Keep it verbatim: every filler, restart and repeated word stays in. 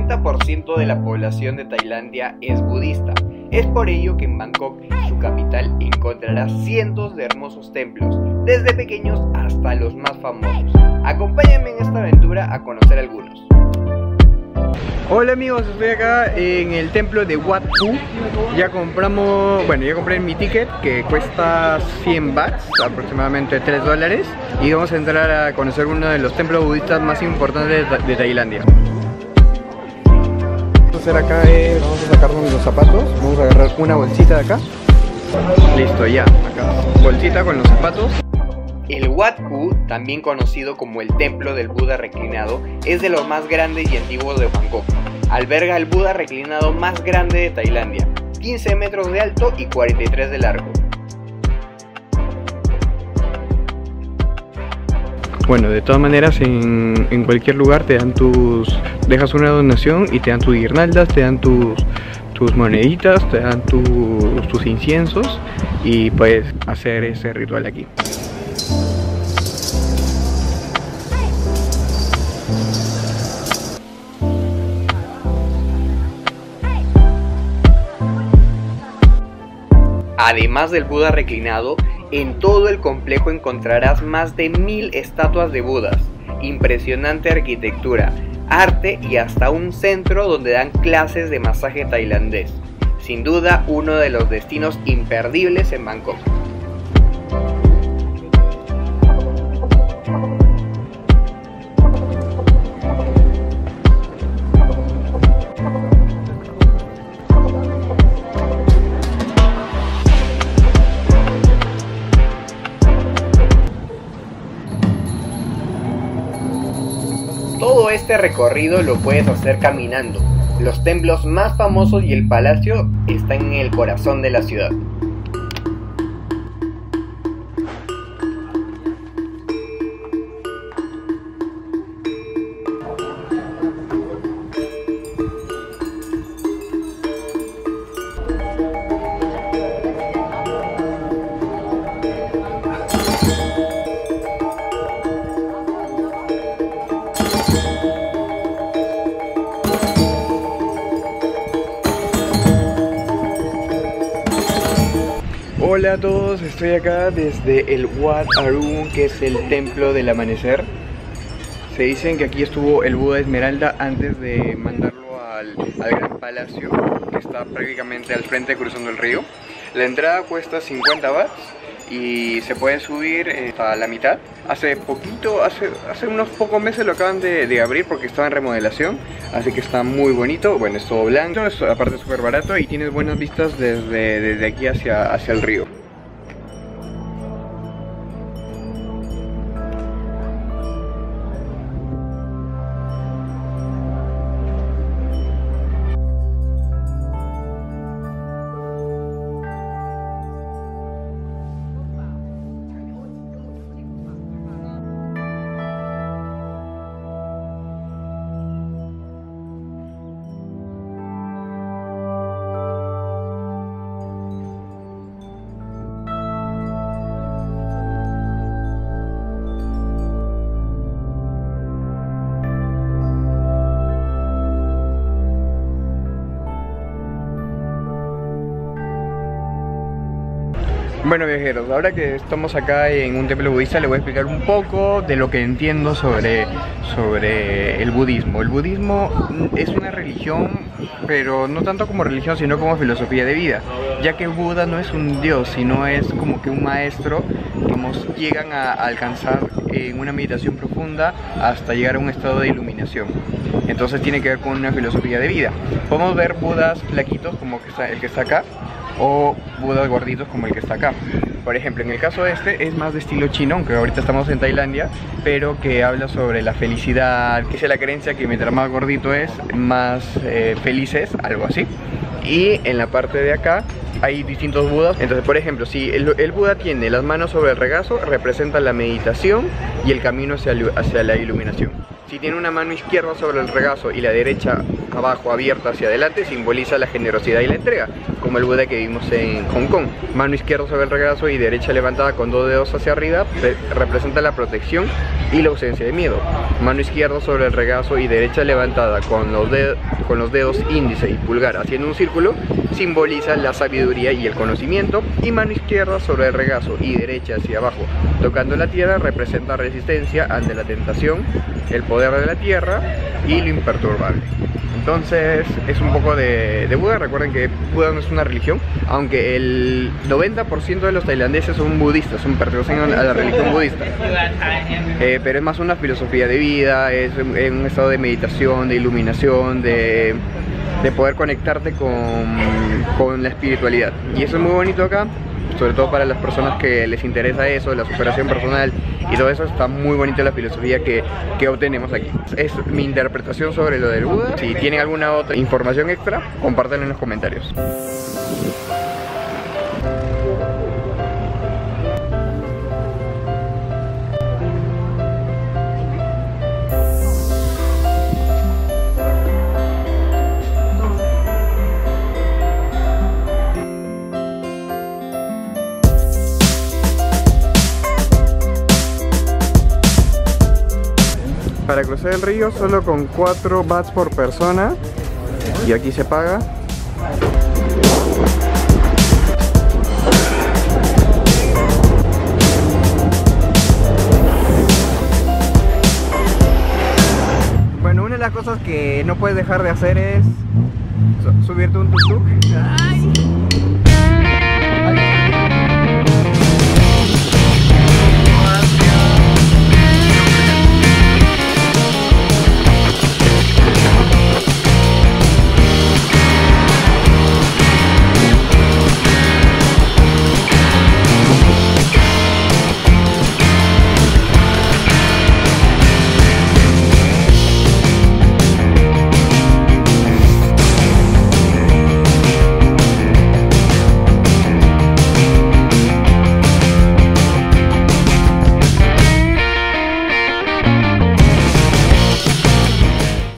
noventa por ciento de la población de Tailandia es budista. Es por ello que en Bangkok, su capital, encontrarás cientos de hermosos templos, desde pequeños hasta los más famosos. Acompáñame en esta aventura a conocer algunos. Hola amigos, estoy acá en el templo de Wat Phu. Ya compramos, bueno, ya compré mi ticket que cuesta cien bahts, aproximadamente tres dólares. Y vamos a entrar a conocer uno de los templos budistas más importantes de Tailandia. Vamos a hacer acá es, vamos a sacarnos los zapatos. Vamos a agarrar una bolsita de acá. Listo, ya, acá, bolsita con los zapatos. El Wat Phu, también conocido como el Templo del Buda Reclinado, es de los más grandes y antiguos de Bangkok. Alberga el Buda reclinado más grande de Tailandia, quince metros de alto y cuarenta y tres de largo. Bueno, de todas maneras en, en cualquier lugar te dan tus... dejas una donación y te dan tus guirnaldas, te dan tus, tus moneditas, te dan tus, tus inciensos y puedes hacer ese ritual aquí. Además del Buda reclinado, en todo el complejo encontrarás más de mil estatuas de Budas, impresionante arquitectura, arte y hasta un centro donde dan clases de masaje tailandés. Sin duda, uno de los destinos imperdibles en Bangkok. Todo este recorrido lo puedes hacer caminando. Los templos más famosos y el palacio están en el corazón de la ciudad. Hola a todos, estoy acá desde el Wat Arun, que es el templo del amanecer. Se dicen que aquí estuvo el Buda Esmeralda antes de mandarlo al, al gran palacio, que está prácticamente al frente cruzando el río. La entrada cuesta cincuenta bahts y se puede subir hasta la mitad. Hace poquito, hace, hace unos pocos meses lo acaban de, de abrir porque estaba en remodelación, así que está muy bonito. Bueno, es todo blanco, es aparte súper barato y tienes buenas vistas desde, desde aquí hacia, hacia el río. Bueno viajeros, ahora que estamos acá en un templo budista les voy a explicar un poco de lo que entiendo sobre, sobre el budismo. El budismo es una religión, pero no tanto como religión sino como filosofía de vida, ya que Buda no es un dios, sino es como que un maestro que nos llegan a alcanzar en una meditación profunda hasta llegar a un estado de iluminación. Entonces tiene que ver con una filosofía de vida. Podemos ver Budas flaquitos como que está, el que está acá, o Budas gorditos como el que está acá. Por ejemplo, en el caso de este es más de estilo chino, aunque ahorita estamos en Tailandia, pero que habla sobre la felicidad, que es la creencia que mientras más gordito es, más eh, feliz es, algo así. Y en la parte de acá hay distintos Budas. Entonces, por ejemplo, si el, el Buda tiene las manos sobre el regazo, representa la meditación y el camino hacia, hacia la iluminación. Si tiene una mano izquierda sobre el regazo y la derecha abajo abierta hacia adelante, simboliza la generosidad y la entrega, como el Buda que vimos en Hong Kong. Mano izquierda sobre el regazo y derecha levantada con dos dedos hacia arriba representa la protección y la ausencia de miedo. Mano izquierda sobre el regazo y derecha levantada con los, dedos, con los dedos índice y pulgar haciendo un círculo simboliza la sabiduría y el conocimiento. Y mano izquierda sobre el regazo y derecha hacia abajo tocando la tierra representa resistencia ante la tentación, el poder de la tierra y lo imperturbable. Entonces es un poco de, de Buda. Recuerden que Buda no es una religión, aunque el noventa por ciento de los tailandeses son budistas, son pertenecen a la religión budista, eh, pero es más una filosofía de vida, es un, un estado de meditación, de iluminación, de, de poder conectarte con, con la espiritualidad, y eso es muy bonito acá, sobre todo para las personas que les interesa eso, la superación personal y todo eso. Está muy bonita la filosofía que, que obtenemos aquí. Es mi interpretación sobre lo del Buda. Si tienen alguna otra información extra, compártanlo en los comentarios. Para cruzar el río solo con cuatro bahts por persona, y aquí se paga. Bueno, una de las cosas que no puedes dejar de hacer es subirte un tuk-tuk.